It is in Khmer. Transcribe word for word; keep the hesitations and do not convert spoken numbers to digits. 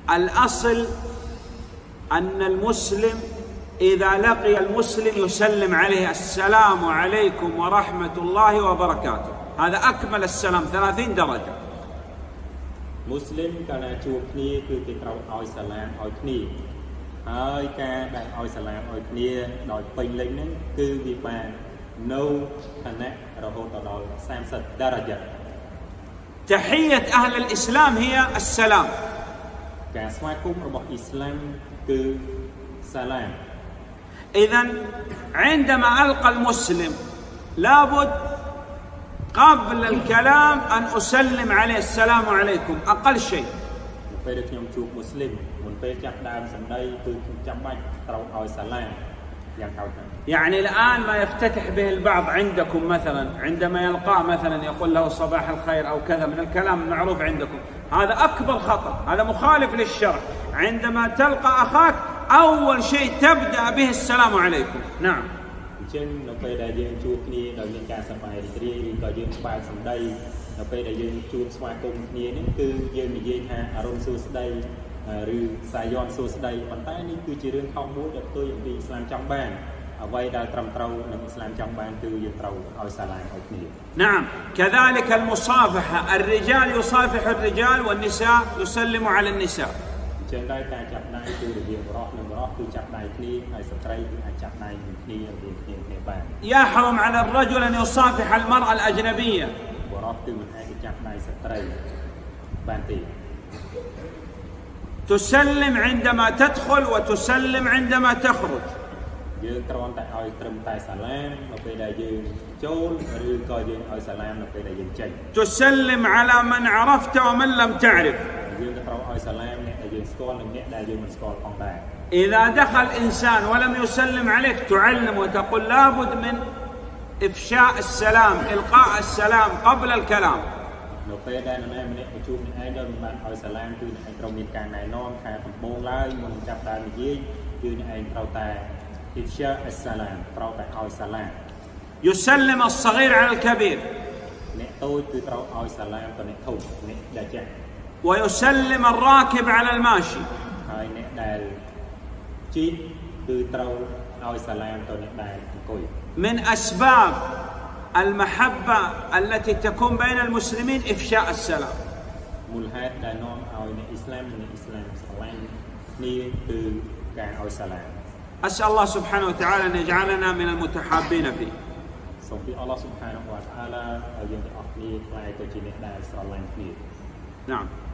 الأصل أن المسلم إذا لقي المسلم يسلم عليه السلام عليكم ورحمة الله وبركاته. هذا أكمل السلام ثلاثين درجة. مسلم كان يشوف كنيคือติดเราเอาสลามเอาคนีហើយការដែលឲ្យសឡាមឲ្យគ្នាដោយពេញលេញហ្នឹងគឺវាបាននៅឋានៈរហូតដល់ثلاثين درجة. تحية أهل الإسلام هي السلام. ការស្វាគមន៍របស់អ៊ីស្លាមគឺសាឡាម. إذن عندما ألقى المسلم لابد قبل الكلام أن أسلم عليه السلام عليكم أقل شيء. ពេលដែលខ្ញុំជួបមូស្លីមមុនពេលចាប់ដើមសម្ដីគឺខ្ញុំចាំបាច់ត្រូវឲ្យសាឡាមយ៉ាងហោចណាស់. يعني الآن ما يفتتح به البعض عندكم مثلا عندما يلقاه مثلا يقول له صباح الخير أو كذا من الكلام المعروف عندكم, هذا أكبر خطأ, هذا مخالف للشرع. عندما تلقى أخاك أول شيء تبدأ به السلام عليكم. نعم. អញ្ចឹងនៅពេលដែលយើងជួបគ្នាដោយមានការសប្បាយរីករាយឬក៏យើងបើកសម្ដីនៅពេលដែលយើងជួបស្វាគមន៍គ្នានេះគឺយើងនិយាយថាអរុណសួស្ដីឬសាយ័ន្តសួស្ដីប៉ុន្តែនេះគឺជារឿងខុសមួយដែលផ្ទុយអំពីអ៊ីស្លាមចង់បានអ្វីដែលត្រឹមត្រូវនឹងអ៊ីស្លាមចង់បានគឺយើងត្រូវឲ្យសាឡាមឲ្យគ្នា. نعم. كذلك المصافحة, الرجال يصافح الرجال والنساء يسلم على النساء. អញ្ចឹងដែរការចាប់ដៃគឺរវាងបុរសនិងបុរសគឺចាប់ដៃគ្នាហើយស្ត្រីគឺអាចចាប់ដៃគ្នារវាងគ្នាគ្នាបាន. يحرم على الرجل أن يصافح المرأة الأجنبية. បុរសគឺមិនអាចចាប់ដៃស្ត្រីបានទេ. تسلم عندما تدخل وتسلم عندما تخرج. យើងគ្រាន់តែឲ្យត្រឹមតែសាឡាមនៅពេលដែលយើងចូលឬក៏យើងឲ្យសាឡាមនៅពេលដែលយើងចេញ. تسلم على من عرفت ومن لم تعرف. យើងក៏ត្រូវឲ្យសាឡាមអ្នកដែលយើងស្គាល់និងអ្នកដែលយើងមិនស្គាល់ផងដែរ. إذا دخل إنسان ولم يسلم عليك تعلم وتقول لابد من إفشاء السلام, إلقاء السلام قبل الكلام. នៅពេលដែលអ្នកម្នាក់មកជួបអ្នកឯងដោយមិនបានឲ្យសាឡាមគឺអ្នកឯងត្រូវមានការណែនាំថាដំបូងឡើយមុនចាប់ដើមនិយាយគឺអ្នកឯងត្រូវតែ إفشاء السلام ត្រូវតែឲ្យសាឡាម. يسلم الصغير على الكبير. អ្នកតូចគឺត្រូវឲ្យសាឡាមទៅអ្នកធំអ្នកដែលចាស់. ويسلم الراكب على الماشي. ហើយអ្នកដែលជិះគឺត្រូវឲ្យសាឡាមទៅអ្នកដែលអង្គុយ. من أسباب المحبة التي تكون بين المسلمين إفشاء السلام. មូលហេតុដែលនាំឲ្យអ្នកអ៊ីស្លាមនិងអ្នកអ៊ីស្លាមស្រឡាញ់គ្នាគឺការឲ្យសាឡាម. أسأل الله سبحانه وتعالى أن يجعلنا من المتحابين فيه. សូមពីអល់ឡោះ سبحانه และ تعالى ឲ្យយើងទាំងអស់គ្នាក្លាយទៅជាអ្នកដែលស្រឡាញ់គ្នា. نعم.